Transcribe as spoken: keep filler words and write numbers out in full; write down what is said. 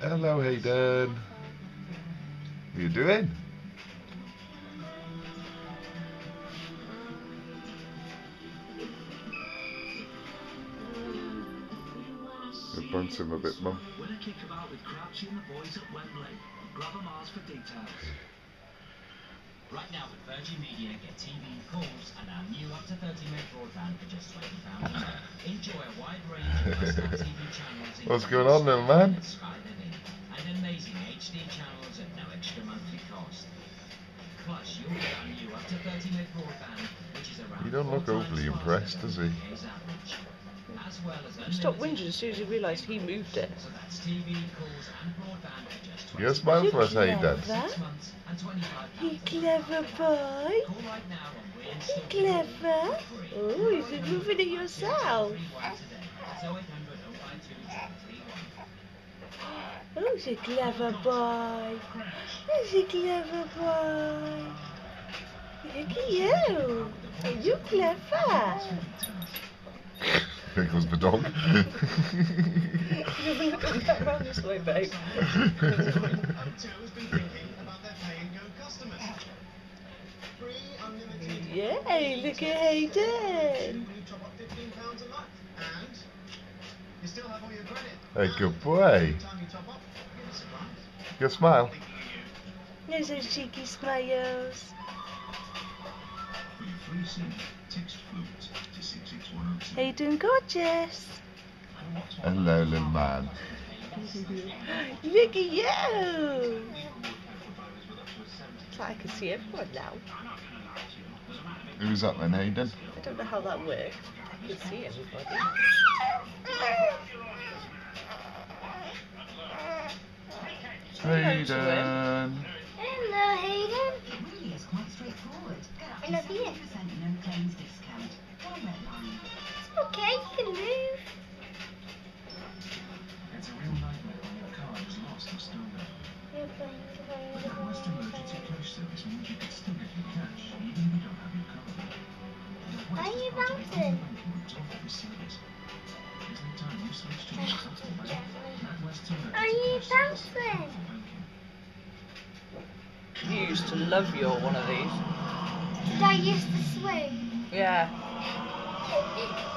Hello, Hayden. What are you doing? You're bouncing a bit, Mum. Win a kickabout with Crouchy and the boys at Wembley. Grab a Mars for details. Right now with Virgin Media, get T V, calls, and our new up to thirty meg broadband for just twenty pounds a month. Enjoy a wide range of must-have T V channels. What's going on there, man? Sky Living, and amazing H D channels at no extra monthly cost. Plus, you'll get our new up to thirty meg broadband, which is around. He don't look overly impressed, does he? As well as Stop whinging as soon as he realised he moved it. So that's T V, calls, and broadband at just You smile for us, Hayden. You clever boy. You clever. Oh, you've been moving it yourself. Oh, he's a clever boy. He's a clever boy. Look at you. Are you clever? There goes the dog. Come round this way, babe. Yay, look at Hayden. Hey, good boy. Good smile. There's those cheeky smiles. Hayden gorgeous. Hello, little man. Look at you. It's like I can see everyone now. Who's up then, Hayden? I don't know how that worked. I can see everybody. Hayden. Hello, Hayden. It really is quite straightforward. Get up I love to you. seventy percent no claims discount. Or red line. It's okay, you can move. It's a real nightmare when your car is lost or stolen. But that West Emergency Cash Service means you can still get your cash, even if you don't have your card. Why are you bouncing? Are you bouncing? You used to love your one of these. Did I used to swing? Yeah.